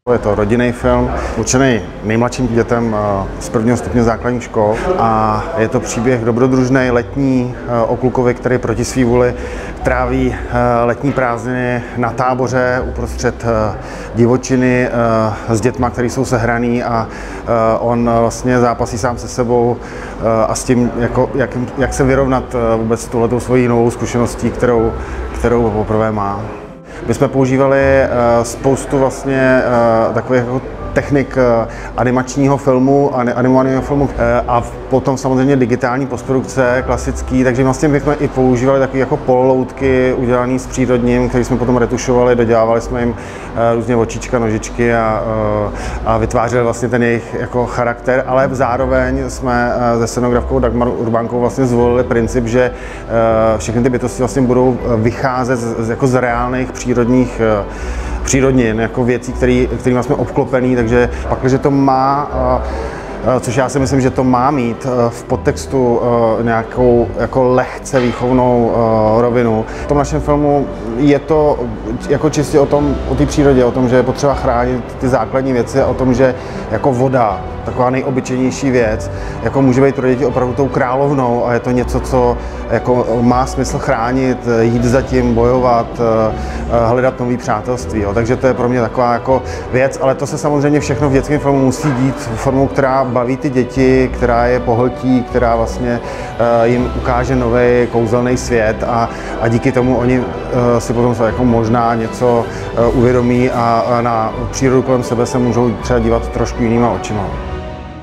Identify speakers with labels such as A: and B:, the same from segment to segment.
A: Je to rodinný film, určený nejmladším dětem z prvního stupně základních škol a je to příběh dobrodružný letní o klukovi, který proti své vůli tráví letní prázdniny na táboře uprostřed divočiny s dětma, který jsou sehraný a on vlastně zápasí sám se sebou a s tím, jak se vyrovnat vůbec s touhletou svojí novou zkušeností, kterou poprvé má. My jsme používali spoustu vlastně takových jako technik animačního filmu, animovaného filmu a potom samozřejmě digitální postprodukce klasický, takže vlastně my jsme i používali takové jako pololoutky udělané s přírodním, které jsme potom retušovali, dodělávali jsme jim různě očička, nožičky a vytvářeli vlastně ten jejich jako charakter, ale zároveň jsme se scenografkou Dagmar Urbánkovou vlastně zvolili princip, že všechny ty bytosti vlastně budou vycházet z reálných přírodnin, jako věcí, kterými jsme obklopený, takže pak, když to má, což já si myslím, že to má mít v podtextu nějakou jako lehce výchovnou rovinu. V tom našem filmu je to jako čistě o té přírodě, o tom, že je potřeba chránit ty základní věci, o tom, že jako voda, taková nejobyčejnější věc, jako může být pro děti opravdu tou královnou a je to něco, co jako má smysl chránit, jít za tím, bojovat, hledat nový přátelství. Jo. Takže to je pro mě taková jako věc, ale to se samozřejmě všechno v dětském filmu musí dít formou, která baví ty děti, která je pohltí, která vlastně jim ukáže nový kouzelný svět a díky tomu oni si potom jako možná něco uvědomí a na přírodu kolem sebe se můžou třeba dívat trošku jinýma očima.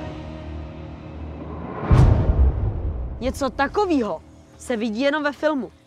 B: Něco takového se vidí jenom ve filmu.